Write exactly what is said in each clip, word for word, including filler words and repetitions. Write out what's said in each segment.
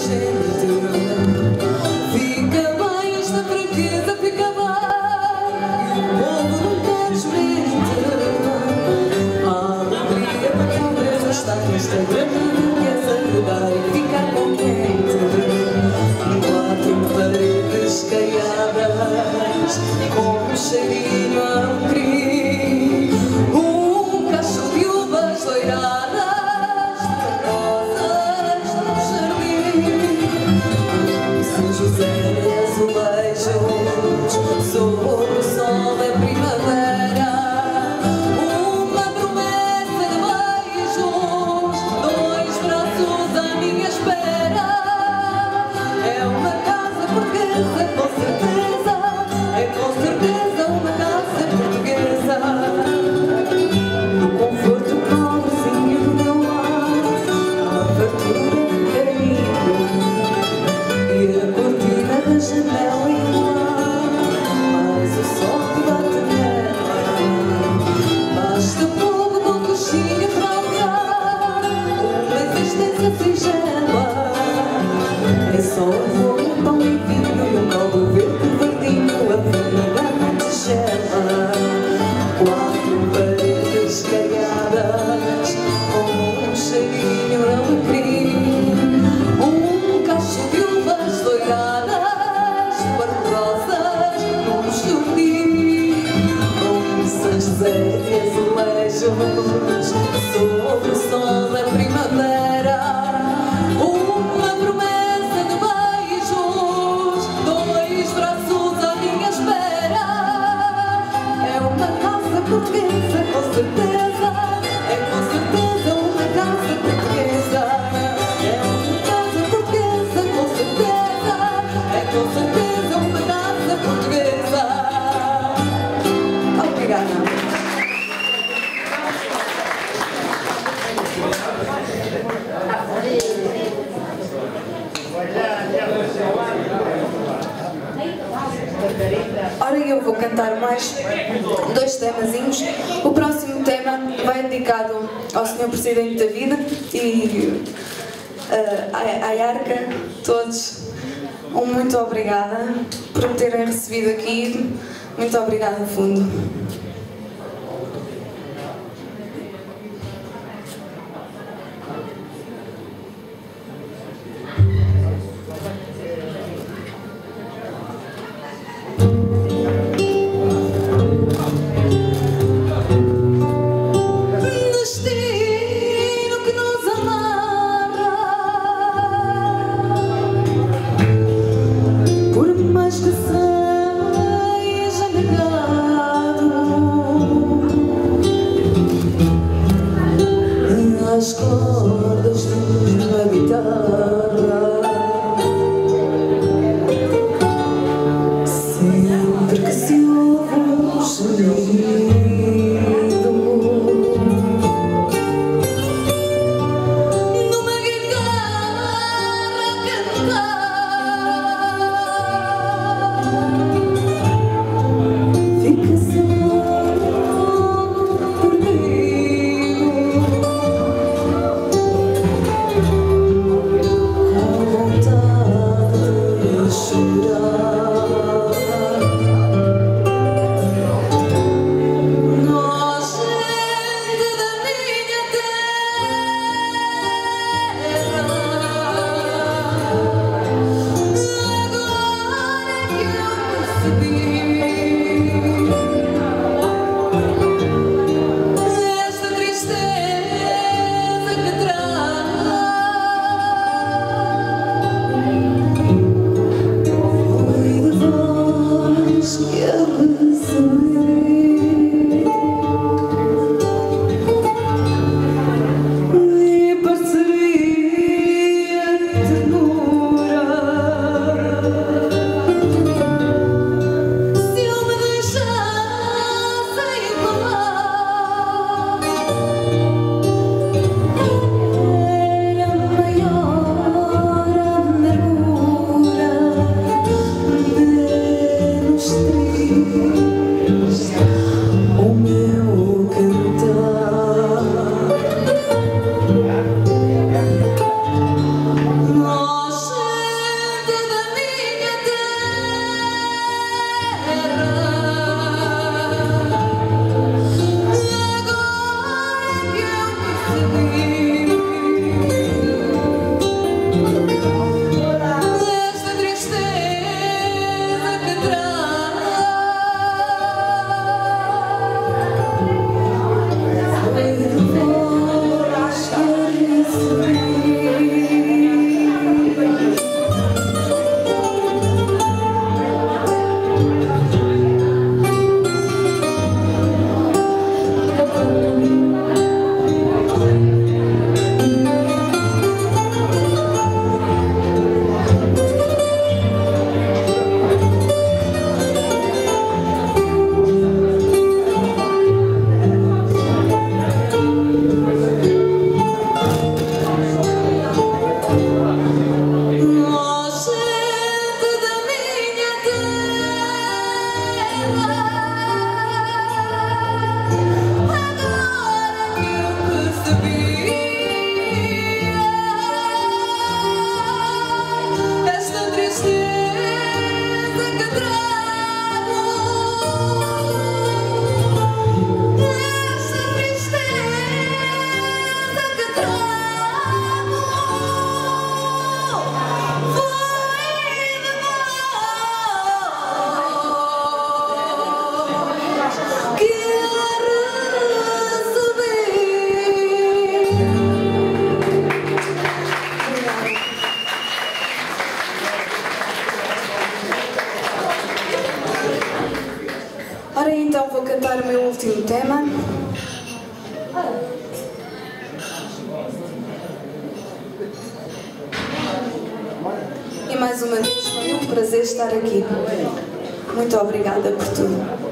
Ora, eu vou cantar mais dois temazinhos. O próximo tema vai dedicado ao senhor Presidente da Vida e uh, à, à Arca, todos. Um muito obrigada por me terem recebido aqui. Muito obrigada, no fundo. Por mais que seja negado, último tema. E mais uma vez foi um prazer estar aqui. Muito obrigada por tudo.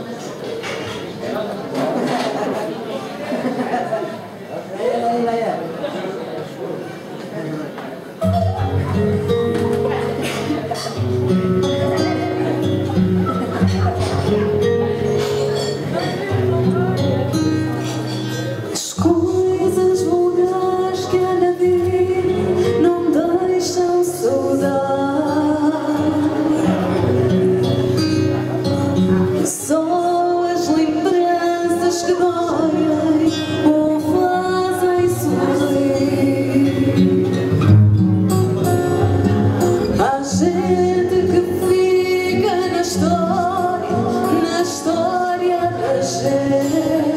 As coisas vulgares que há na vida não deixam saudade. Só as lembranças que doem ou fazem sorrir. Há gente que fica na história, na história da gente.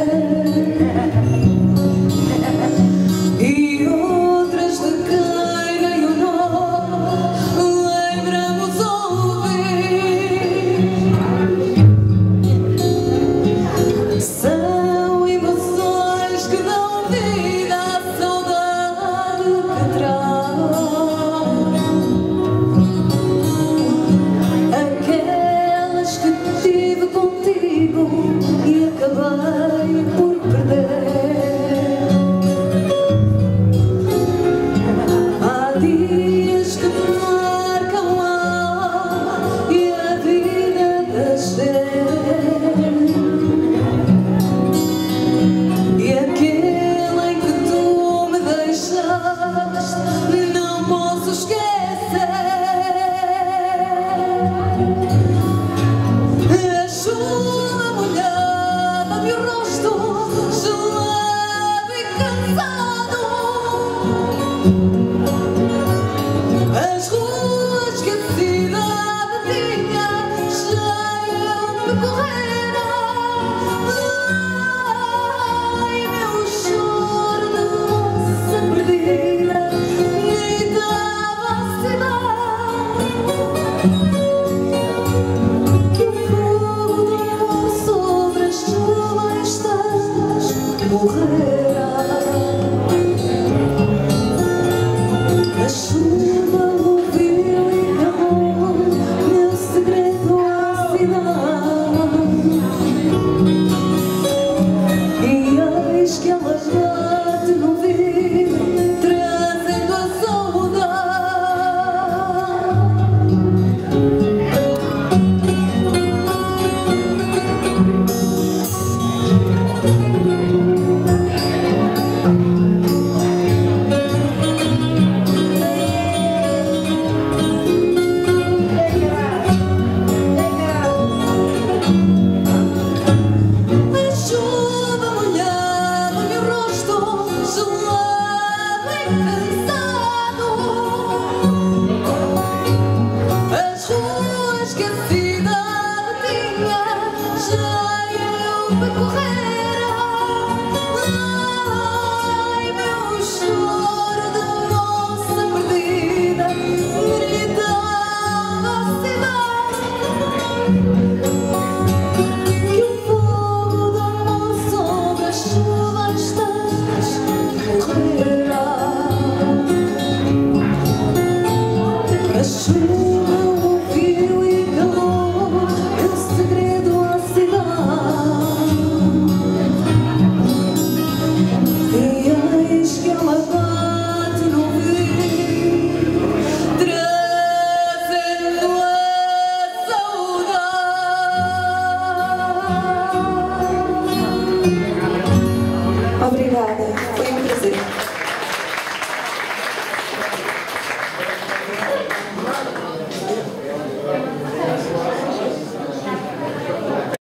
E outras de quem nem o nome lembramos ouvir. São emoções que dão vida à saudade que traz. Aquelas que tive contigo e acabei por perder. Há dias que marcam a alma e a vida da gente. E aquele em que tu me deixaste não posso esquecer. A chuva molhava-me o rosto, gelado e cansado. As ruas que a cidade tinha cheiam de correra. Ai, meu choro de moça perdida gritava a cidade. Que o fogo do amor sobre as florestas morrerá. A chuva ouviu e calou meu segredo à cidade. E eis que ela bate no vidro, trazendo a saudade. A chuva molhava-me o rosto, gelado e cansado. As ruas que a cidade tinha cheiam de correra. Ai, meu choro de moça perdida gritava a cidade. Que o fogo do amor sobre as florestas morrerá. A chuva ouviu e calou meu segredo à cidade. E eis que ela bate no vidro, trazendo a saudade. Obrigada. Foi um prazer.